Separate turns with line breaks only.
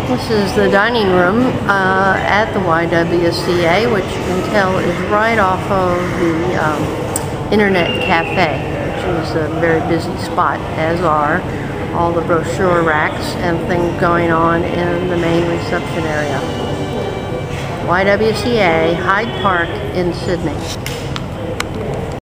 This is the dining room at the YWCA, which you can tell is right off of the Internet Cafe, which is a very busy spot, as are all the brochure racks and things going on in the main reception area. YWCA, Hyde Park in Sydney.